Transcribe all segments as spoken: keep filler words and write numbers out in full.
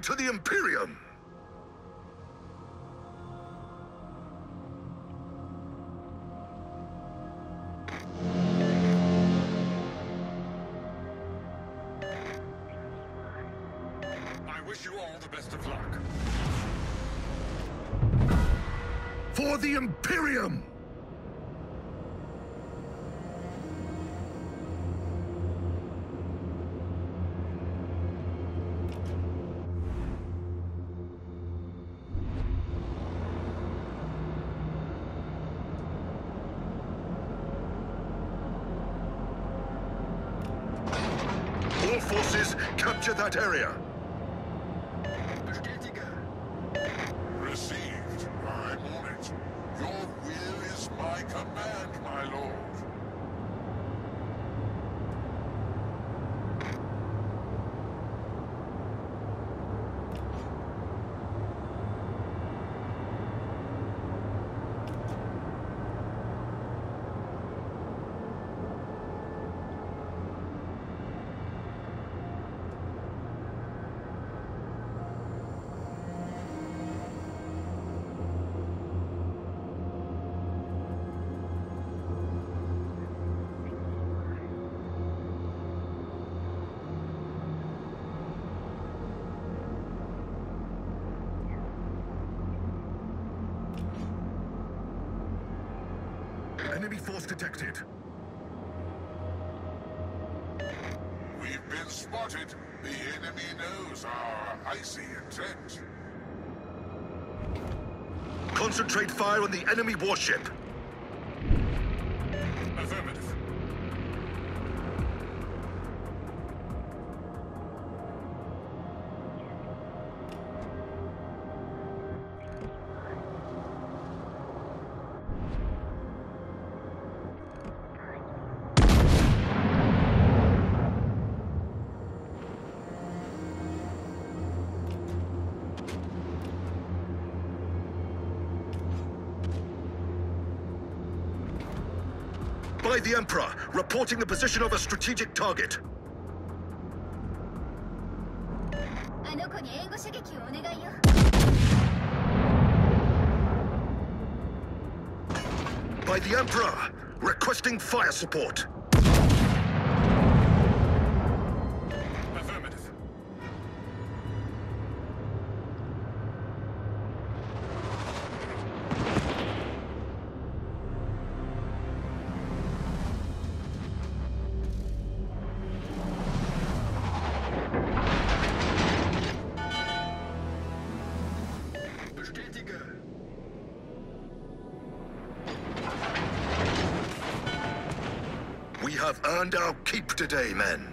to the Imperium! I wish you all the best of luck. For the Imperium! All forces, capture that area. Received. I'm on it. Your will is my command, my lord. Enemy force detected. We've been spotted. The enemy knows our icy intent. Concentrate fire on the enemy warship. Affirmative. By the Emperor, reporting the position of a strategic target. By the Emperor, requesting fire support. Affirmative. We have earned our keep today, men.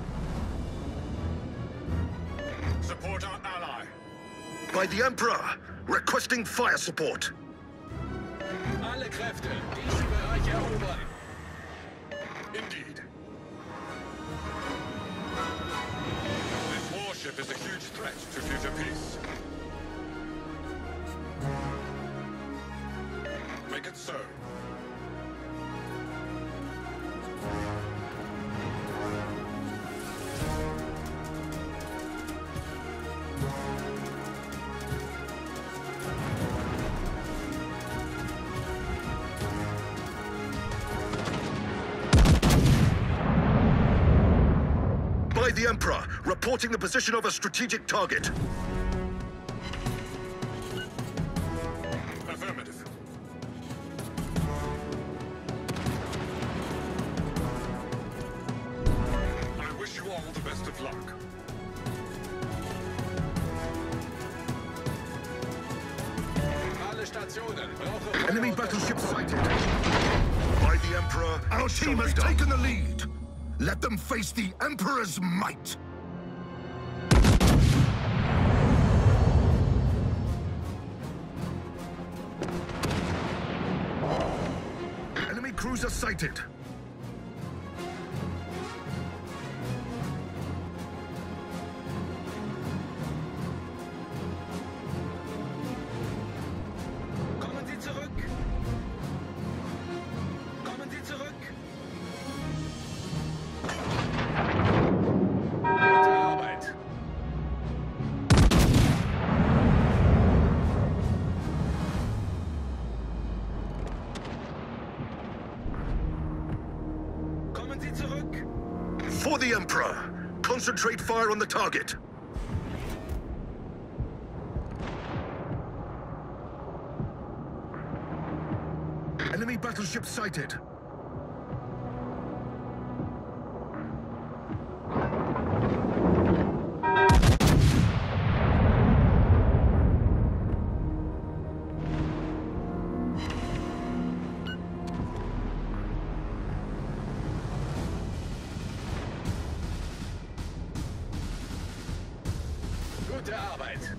Support our ally. By the Emperor, requesting fire support. Alle Kräfte, diesen Bereich erobern. Indeed. This warship is a huge threat to future peace. Make it so. By the Emperor, reporting the position of a strategic target. Affirmative. I wish you all the best of luck. Alle Stationen brauchen Enemy battleship sighted. By the Emperor, our team has taken the lead. Let them face the Emperor's might. Enemy cruiser sighted. Kommen Sie zurück! Kommen Sie zurück! Gute Arbeit! Sie zurück! For the Emperor! Concentrate fire on the target! Enemy battleship sighted! Gute Arbeit!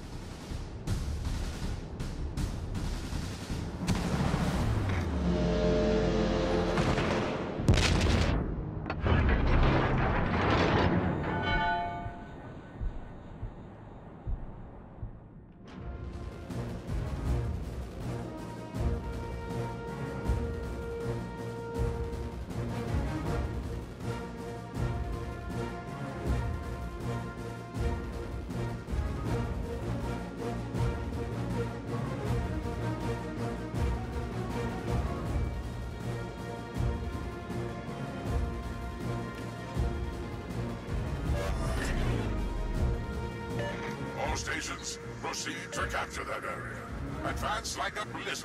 All stations, proceed to capture that area. Advance like a blizzard.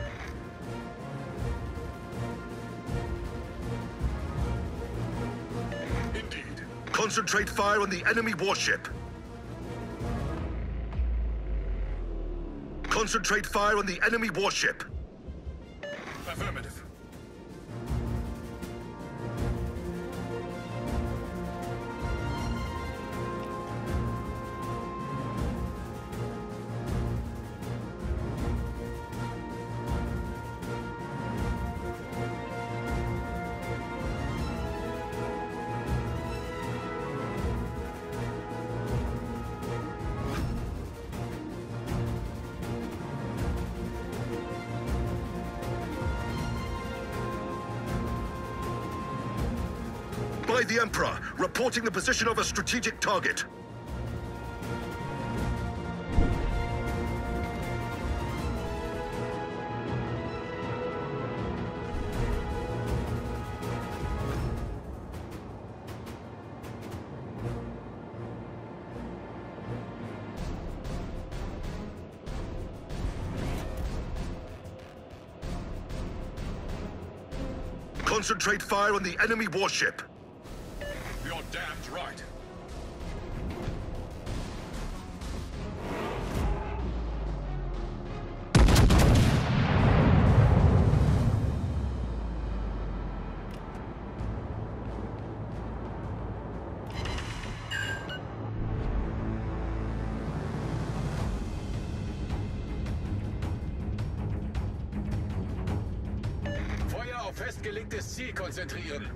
Indeed. Concentrate fire on the enemy warship! Concentrate fire on the enemy warship! Affirmative. By the Emperor, reporting the position of a strategic target. Concentrate fire on the enemy warship. You're damned right. Feuer auf festgelegtes Ziel konzentrieren!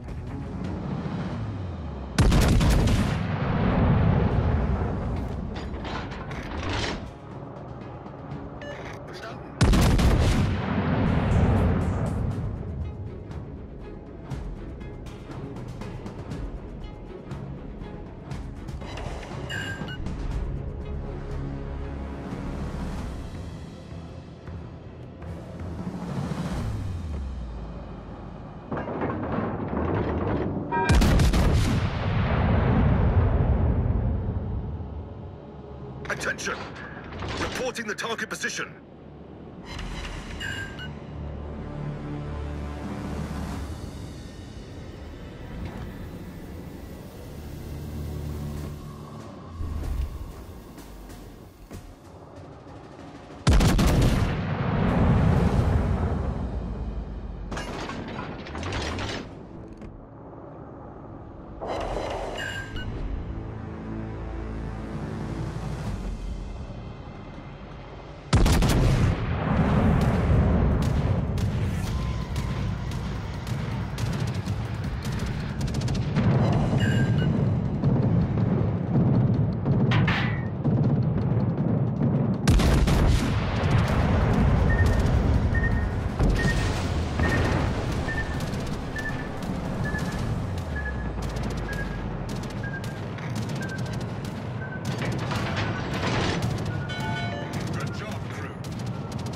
Attention! Reporting the target position.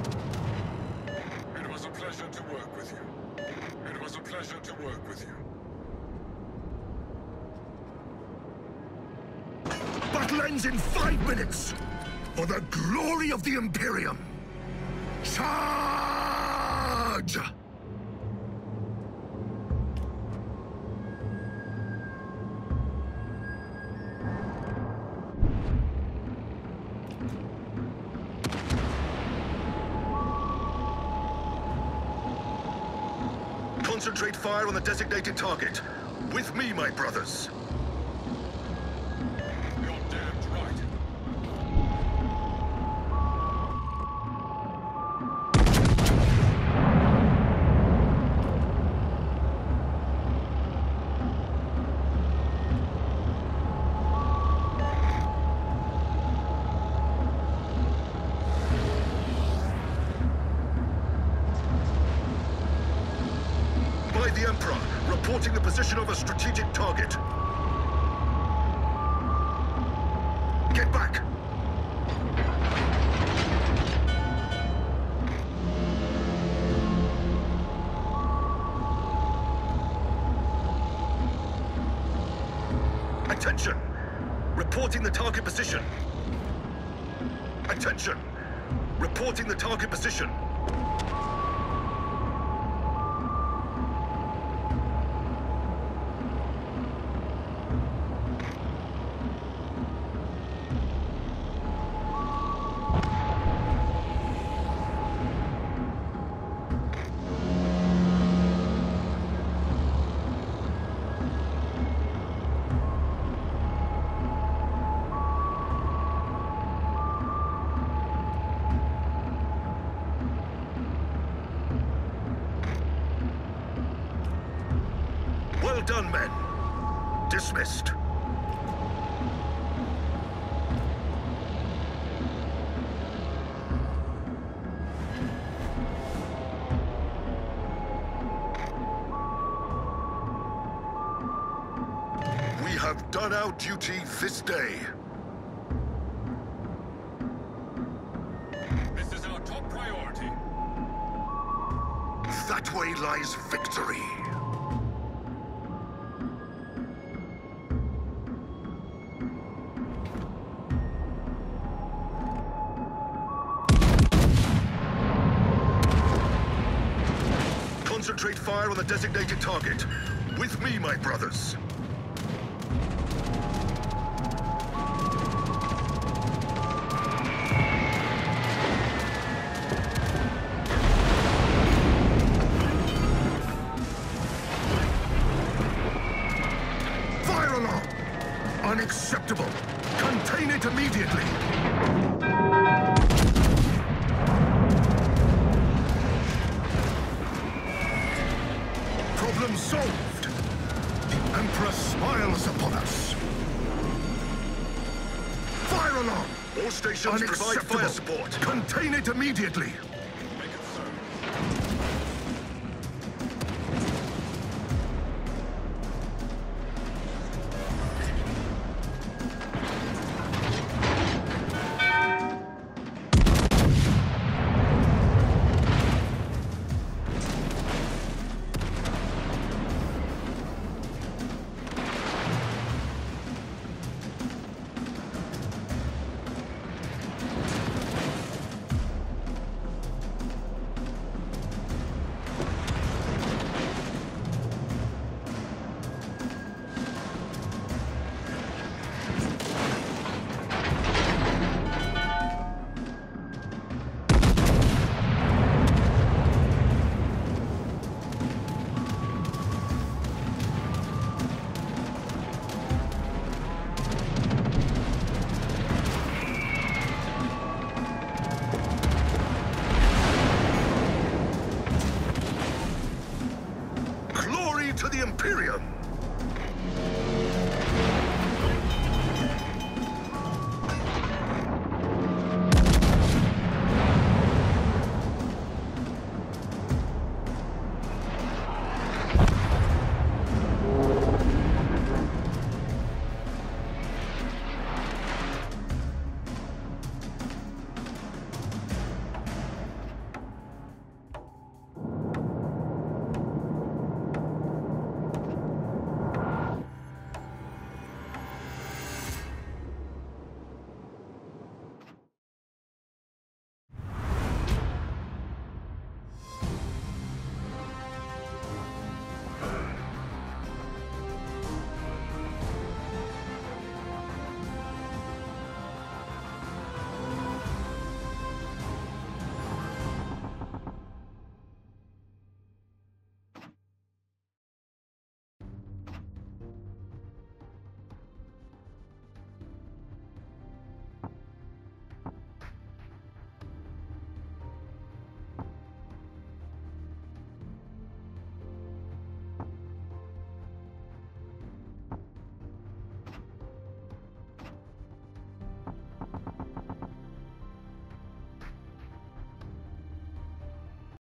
Pleasure to work with you. battle ends in five minutes! For the glory of the Imperium! Charge! Concentrate fire on the designated target. With me, my brothers. You're damned right. The Emperor, reporting the position of a strategic target. Get back! Attention! Reporting the target position. Attention! Reporting the target position. Well done, men. Dismissed. We have done our duty this day. This is our top priority. That way lies victory. Concentrate fire on the designated target. With me, my brothers. Fire alarm! Unacceptable! Contain it immediately! Problem solved! The Emperor smiles upon us! Fire alarm! All stations provide fire support! Contain it immediately! Make it so. To the Imperium!